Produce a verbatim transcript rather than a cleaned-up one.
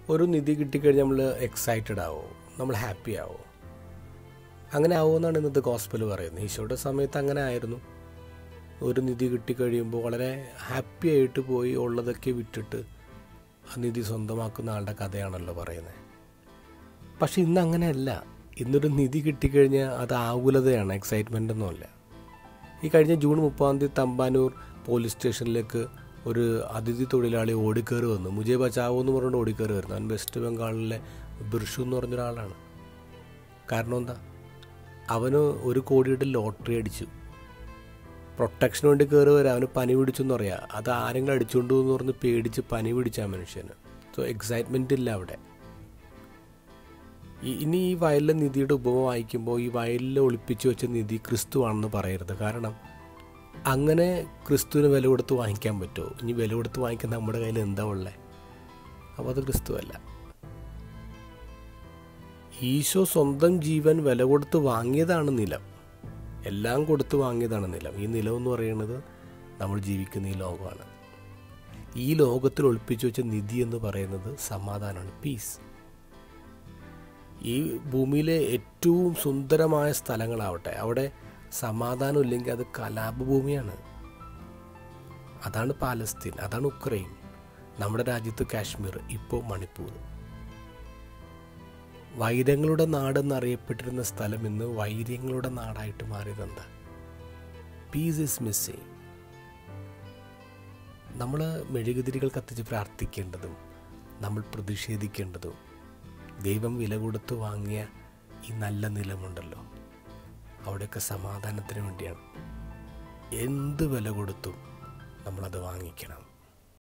ഒരു നിധി കിട്ടിക്കഴിഞ്ഞാൽ നമ്മൾ എക്സൈറ്റഡ് ആവും, നമ്മൾ ഹാപ്പി ആവും. അങ്ങനെ ആവുമെന്നാണ് ഇന്നത്തെ ഗോസ്പൽ പറയുന്നത്. ഈശോയുടെ സമയത്ത് അങ്ങനെ ആയിരുന്നു. ഒരു നിധി കിട്ടിക്കഴിയുമ്പോൾ വളരെ ഹാപ്പി ആയിട്ട് പോയി ഉള്ളതൊക്കെ വിറ്റിട്ട് ആ നിധി സ്വന്തമാക്കുന്ന ആളുടെ കഥയാണല്ലോ പറയുന്നത്. പക്ഷെ ഇന്ന് അങ്ങനെയല്ല. ഇന്നൊരു നിധി കിട്ടിക്കഴിഞ്ഞാൽ അത് ആകുലതയാണ്, എക്സൈറ്റ്മെൻ്റ് ഒന്നുമല്ല. ഈ കഴിഞ്ഞ ജൂൺ മുപ്പതാം തീയതി തമ്പാനൂർ പോലീസ് സ്റ്റേഷനിലേക്ക് ഒരു അതിഥി തൊഴിലാളി ഓടിക്കയറി വന്നു. മുജേ ബച്ചാവോ എന്ന് പറഞ്ഞുകൊണ്ട് ഓടിക്കയറി വരുന്നു. അവൻ വെസ്റ്റ് ബംഗാളിലെ ബിർഷു എന്ന് പറഞ്ഞൊരാളാണ്. കാരണം എന്താ? അവന് ഒരു കോടിയുടെ ലോട്ടറി അടിച്ചു. പ്രൊട്ടക്ഷന് വേണ്ടി കയറി വരാം. അവന് പനി പിടിച്ചു എന്ന് പറയാം. അത് ആരെങ്കിലും അടിച്ചുകൊണ്ടു എന്ന് പറഞ്ഞ് പേടിച്ച് പനി പിടിച്ച ആ മനുഷ്യന്. സോ എക്സൈറ്റ്മെൻ്റ് ഇല്ല അവിടെ. ഈ ഇനി ഈ വയലിലെ നിധിയുടെ ഉപമ വായിക്കുമ്പോൾ ഈ വയലിൽ ഒളിപ്പിച്ചു വെച്ച നിധി ക്രിസ്തുവാണെന്ന് പറയരുത്. കാരണം അങ്ങനെ ക്രിസ്തുവിന് വില കൊടുത്ത് വാങ്ങിക്കാൻ പറ്റുമോ? ഇനി വില കൊടുത്ത് വാങ്ങിക്കാൻ നമ്മുടെ കയ്യിൽ എന്താ ഉള്ളത്? അപ്പോൾ അത് ക്രിസ്തുവല്ല. ഈശോ സ്വന്തം ജീവൻ വില കൊടുത്ത് വാങ്ങിയതാണ് നിലം. എല്ലാം കൊടുത്ത് വാങ്ങിയതാണ് നിലം. ഈ നിലം എന്ന് പറയുന്നത് നമ്മൾ ജീവിക്കുന്ന ഈ ലോകമാണ്. ഈ ലോകത്തിൽ ഒളിപ്പിച്ചു വെച്ച നിധി എന്ന് പറയുന്നത് സമാധാനമാണ്, പീസ്. ഈ ഭൂമിയിലെ ഏറ്റവും സുന്ദരമായ സ്ഥലങ്ങളാവട്ടെ, അവിടെ സമാധാനം ഇല്ലെങ്കിൽ അത് കലാപഭൂമിയാണ്. അതാണ് പാലസ്തീൻ, അതാണ് ഉക്രൈൻ, നമ്മുടെ രാജ്യത്ത് കാശ്മീർ, ഇപ്പോൾ മണിപ്പൂർ. വൈരങ്ങളുടെ നാടെന്നറിയപ്പെട്ടിരുന്ന സ്ഥലം ഇന്ന് വൈര്യങ്ങളുടെ നാടായിട്ട് മാറിയതെന്താ? Peace is missing. നമ്മൾ മെഴുകുതിരികൾ കത്തിച്ച് പ്രാർത്ഥിക്കേണ്ടതും നമ്മൾ പ്രതിഷേധിക്കേണ്ടതും ദൈവം വില കൊടുത്ത് വാങ്ങിയ ഈ നല്ല നിലമുണ്ടല്ലോ, അവിടെയൊക്കെ സമാധാനത്തിന് വേണ്ടിയാണ്. എന്ത് വില കൊടുത്തും നമ്മളത് വാങ്ങിക്കണം.